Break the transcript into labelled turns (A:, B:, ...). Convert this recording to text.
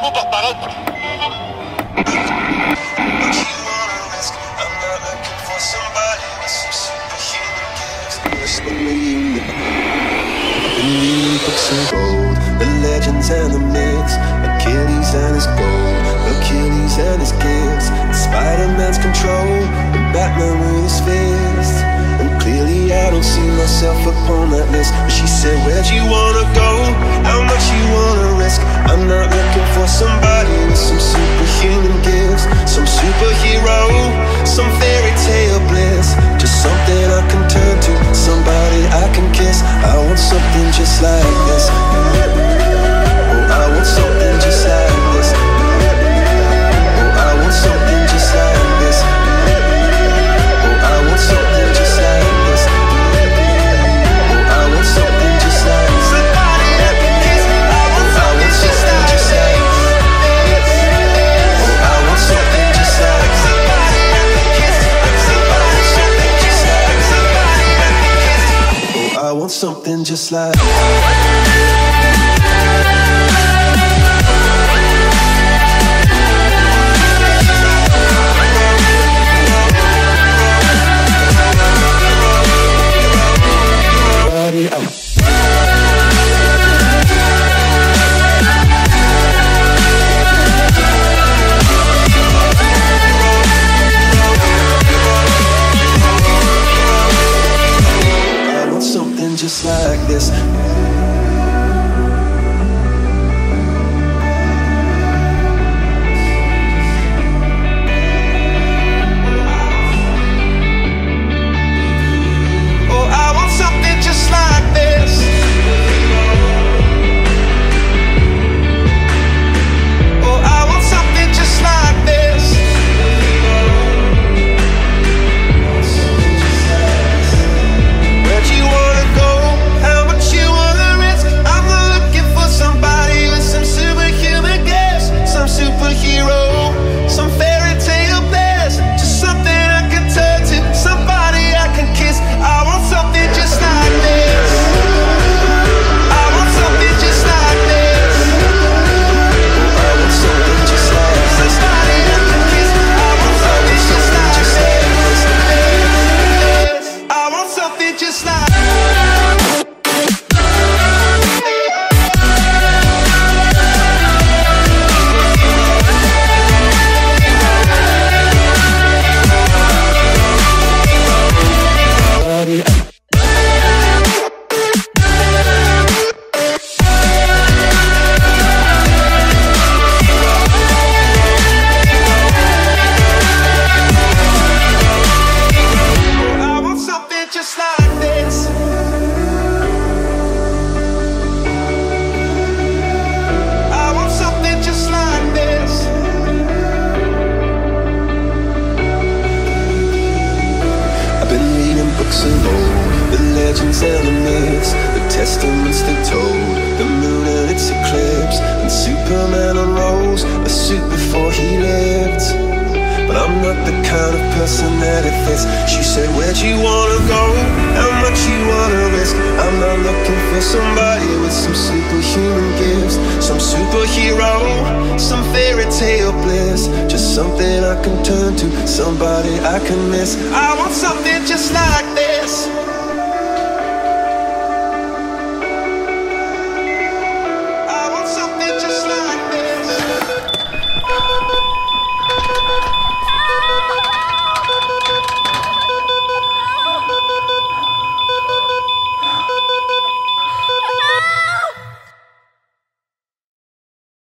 A: The legends and the myths, Achilles and his gold, Achilles and his gifts, Spider-Man's control, and Batman with his fists. And clearly I don't see myself upon that list. But she said, where'd you wanna go? How much you wanna risk? I'm not looking for somebody with some superhuman gifts, some superhero, some fairy tale bliss. Just something I can turn to, somebody I can kiss. I want something just like this. Oh, I want something just like this. Oh, I want something just like this. Oh, I want something just like this. Oh, I want something just like this. Somebody I can kiss. I want something just like this. Oh, I want something just like this. Somebody I can kiss. Somebody something just like somebody I can kiss. Oh, I want something just like. Just like this. Oh, I want something just like this. Oh, I want something just like this. Where'd you wanna go? How much you wanna risk? I'm not looking for somebody with some superhuman gifts, some superhero, some fairy tale bliss. Just something I can turn to, somebody I can kiss. I want something just like this. I want something just like this. I want something just like this. Somebody I can kiss. I want something just like this. I want something just like. I want something just like this. I want something just like this. I've been reading books of old, the legends and the myths, the testaments they told, the moon and its eclipse, and Superman unrolls a suit before he lived. But I'm not the kind of person that it fits. She said, where'd you wanna go? How much you wanna risk? I'm not looking for somebody with some superhuman gifts, some superhero, some fairy tale bliss. Just something I can turn to, somebody I can miss. I want something just like this.